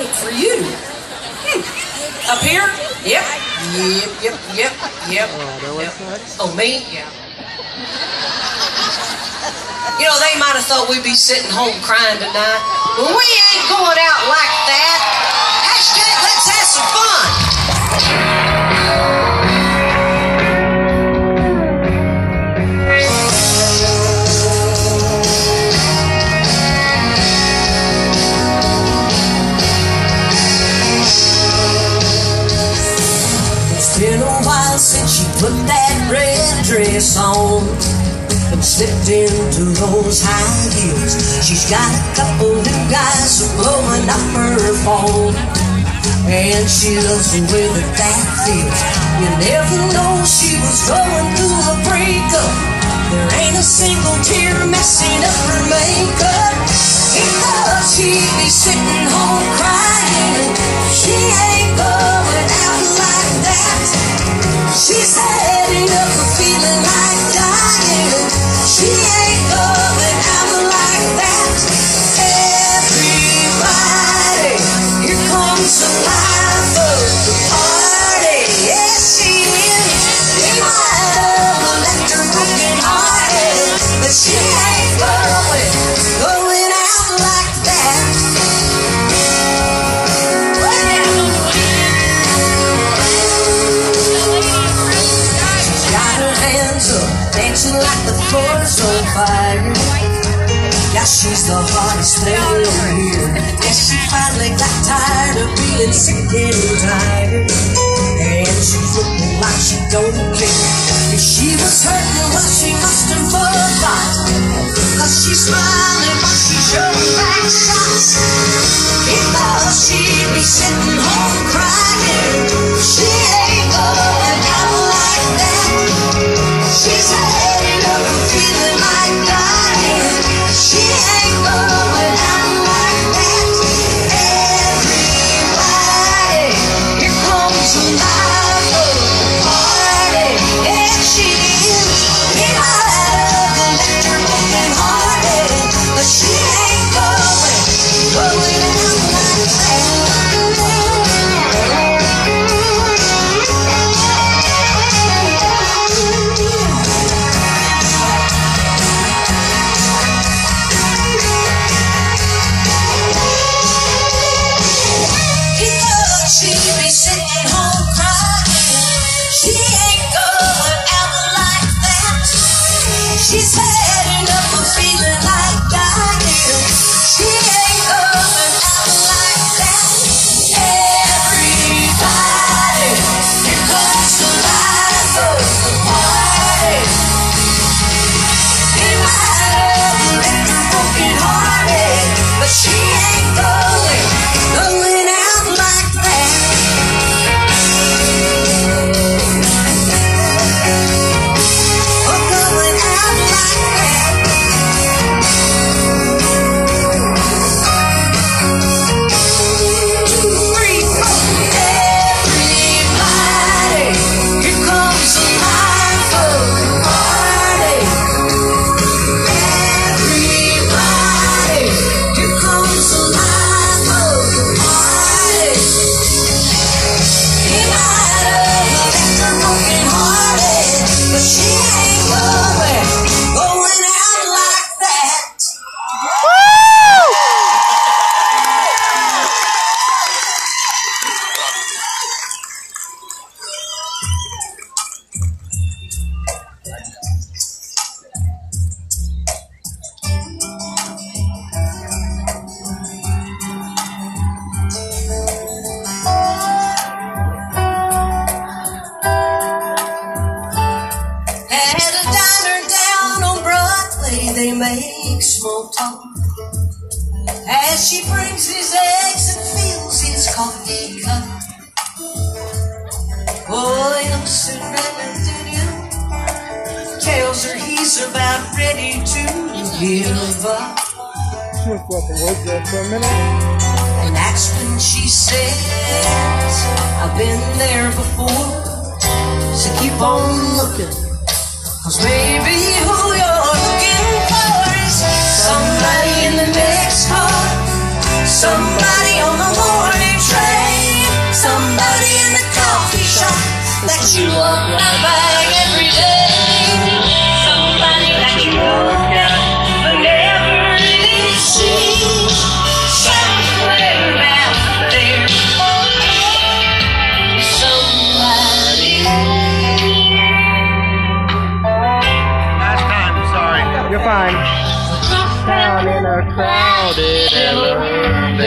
cook for you. Up here? Yep. Yep. Oh, me? Yeah. You know, they might have thought we'd be sitting home crying tonight. But we ain't going out like that. Hashtag let's have some fun. It's been a while since she put that red dress on and slipped into those high heels. She's got a couple new guys blowing up her phone, and she loves the way that feels. You never know she was going through a breakup. There ain't a single tear messing up her makeup. He thought she'd be sitting home crying. She ain't going out like that. She's heading up a feeling like dying. She ain't going out like that. Everybody, here comes the life of the party. Yes, she is. We might have left her broken hearted, but she ain't going out like that. She's got her hands up, dancing like the floor's on fire. Yeah, she's the hottest thing over here. Yeah, she finally got tired of being sick and tired, and she's looking like she don't care. If she was hurting, well, she must have forgot, 'cause she's smiling but she's showing back shots. He thought she'd be sitting home crying. She ain't going out like that. She's heading up and feeling like dying. She ain't going out like that. Everybody, here comes the life of the party. Yeah, she is. We might have left her broken hearted, but she ain't going out like that. He thought she'd be sitting home crying. She ain't going out like that. She's heading up a feeling like dying. She ain't going out like that. Everybody, here comes the life of the party. He might have left her broken hearted, but she ain't going out like that. Oh, going out like that. 2, 3, 4. Everybody, here comes the life of the party. Everybody, here comes the life of the party. He might have left her broken hearted, but she ain't going out like that. At a diner down on Broadway, they make small talk as she brings his eggs and fills his coffee cup. Boy looks at Revenue, tells her he's about ready to give up. Just let the words there for a minute. And that's when she says, I've been there before, so keep on looking. 'Cause maybe who you're looking for is somebody in the next car, somebody on the morning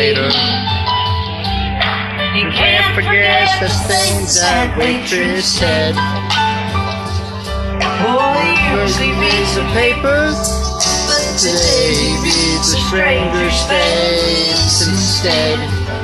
waiter. You can't forget the things that waitress said. First he reads the papers, but today he reads a stranger's face instead.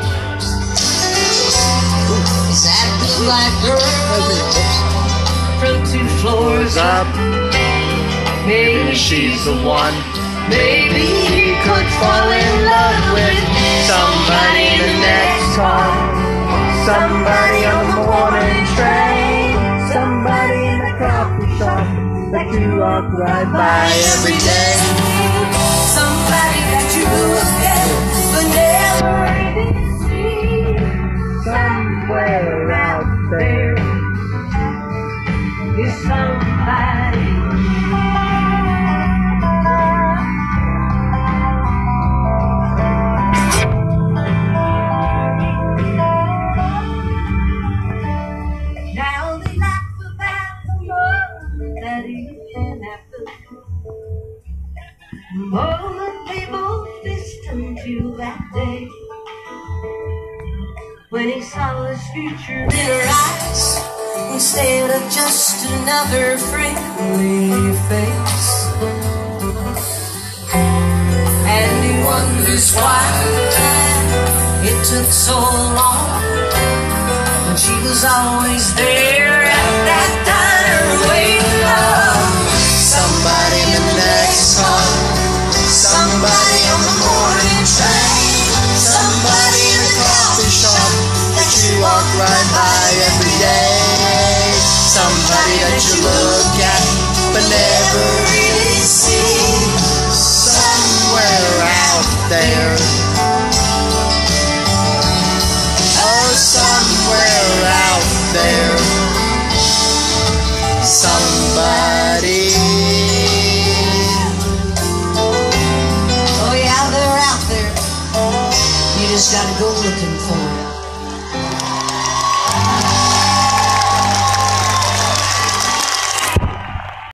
Is that blue black girl from 2 floors up? Maybe she's the one. Maybe he could fall in love with Somebody in the next car, somebody on the morning train, somebody in the coffee shop that you walk right by every day. somebody that you look at but never even see. Somewhere out there Is somebody. Now they laugh about the moment that even happened. The moment they both listened to that day, when he saw his future in her eyes instead of just another friendly face. And he wonders why it took so long, when she was always there at that diner waiting on somebody in the next car, somebody on the morning train, somebody in the coffee shop that you walk right by every day. Somebody that you look at but never really see. Somewhere out there